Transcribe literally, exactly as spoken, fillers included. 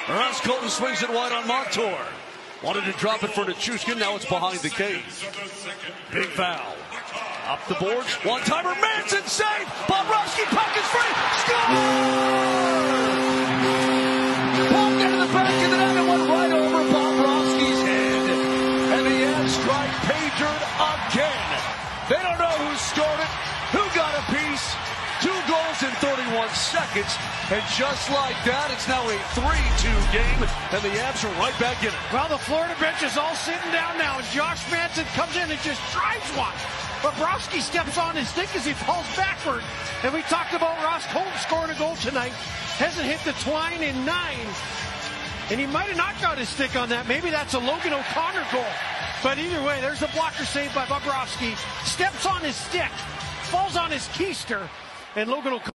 Ross Colton swings it wide on Montour. Wanted to drop it for Nichushkin. Now it's behind the cage. Big foul. Up the boards. One-timer. Manson save. Bobrovsky puck is free. Score! Puck into the back of the net and went right over Bobrovsky's head. And the Avs strike pay dirt again. They don't know who scored it, who got a piece. Two goals in thirty-one seconds. And just like that, it's now a three two game. And the Avs are right back in it. Well, the Florida bench is all sitting down now. And Josh Manson comes in and just drives one. Bobrovsky steps on his stick as he falls backward. And we talked about Ross Colton scoring a goal tonight. Hasn't hit the twine in nine. And he might have not got his stick on that. Maybe that's a Logan O'Connor goal. But either way, there's a blocker save by Bobrovsky. Steps on his stick. Falls on his keister. And Logan O'Connor.